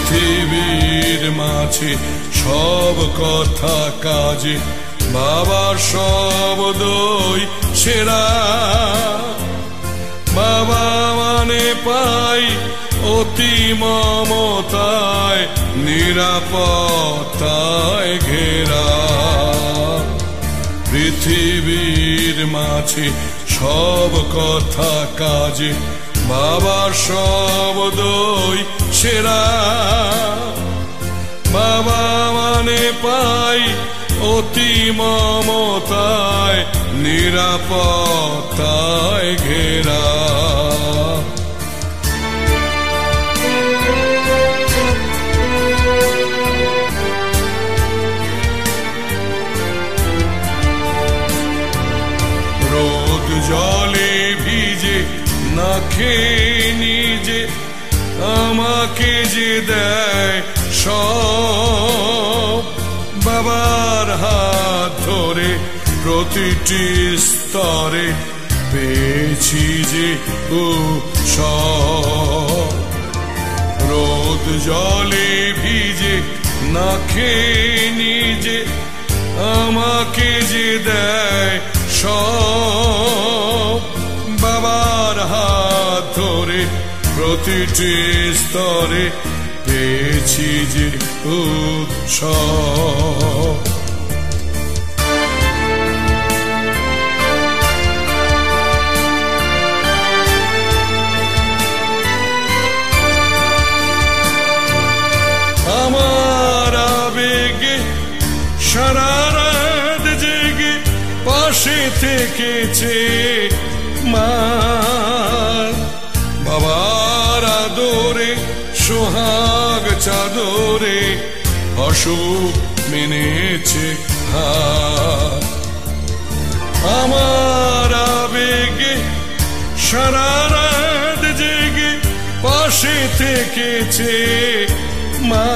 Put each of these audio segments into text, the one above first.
পৃথিবীর মাঝে সব কথা কাজে বাবার শব্দই সেরা। বাবা মানে পাই অতি মমতায় নিরাপত্তায় ঘেরা। পৃথিবীর মাঝে সব কথা কাজে বাবার শব্দই সেরা। বাবা মানে পাই অতি মমতায় নিরাপত্তায় ঘেরা। রোদ জলে ভিজে না খেয়ে নিজে আমাকে যে দেয় সব। বাবার হাত ধরে প্রতিটি স্তরে পেয়েছি যে সব। রোদ জলে ভিজে না খেয়ে নিজে আমাকে যে দেয় সব। বাবার হাত ধরে প্রতিটি স্তরে পেয়েছি যে উৎসব। আমার আবেগে সারা রাত জেগে পাশে থেকেছে মা। বাবার আদরে সোহাগ চাদরে অসুখ মেনেছে হাত। আমার আবেগে সারা রাত জেগে পাশে থেকেছে মা।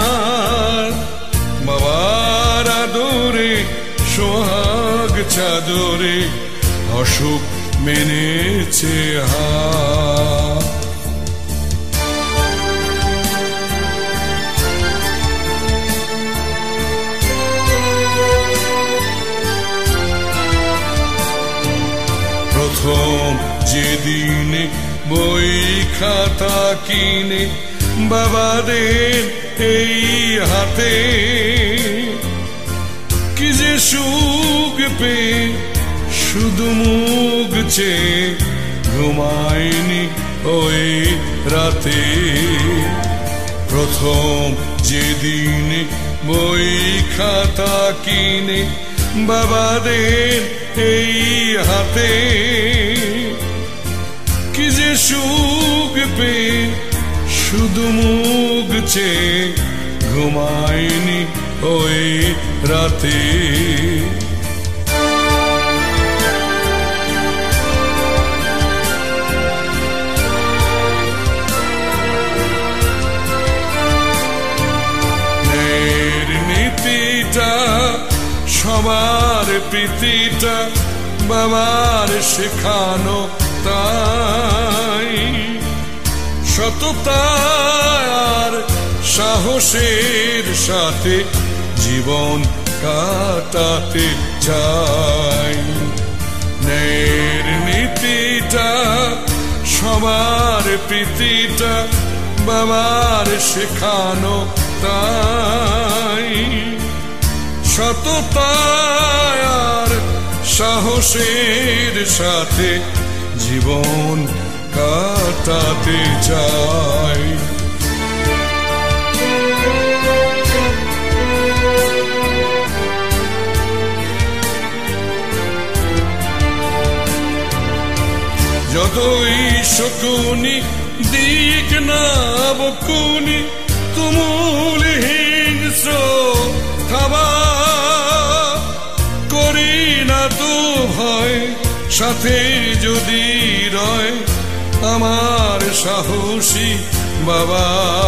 বাবার আদরে সোহাগ চাদরে অসুখ মেনেছে হাত। প্রথম যেদিনে বই খাতা কিনে বাবাদের এই হাতে কি যে সুখ পেয়ে শুধু মুখ চেয়ে ঘুমায়নি ওই রাতে। প্রথম যেদিনে বই খাতা কিনে বাবাদের এই হাতে কি যে সুখ পেয়ে শুধু মুখ চেয়ে ঘুমায়নি ওই রাতে। নীতিটা সবার প্রীতিটা বাবার শেখানো তাই। সততা আর সাহসের সাথে জীবন কাটাতে চাই। ন্যায়ের নীতিটা সবার প্রীতিটা বাবার শেখানো তাই। সততা আর সাহসের সাথে জীবন কাটাতে চাই। যতই শকুনি দিক না বকুনি তুমুল হিংস্র থাবা করি না তো ভয় সাথে যদি রয় আমার সাহসী বাবা।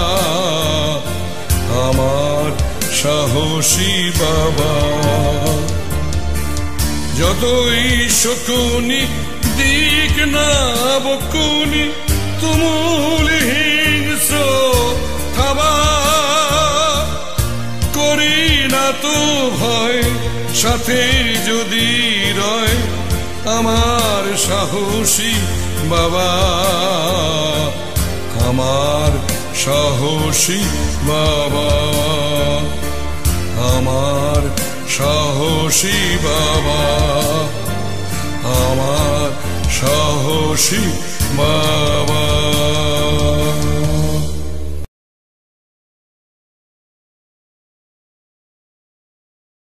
আমার সাহসী বাবা। যতই শকুনি দিক না বকুনি তুমুল হিংস্র থাবা তো ভয় সাথে যদি রয় আমার সাহসী বাবা, আমার সাহসী বাবা, আমার সাহসী বাবা, আমার সাহসী বাবা।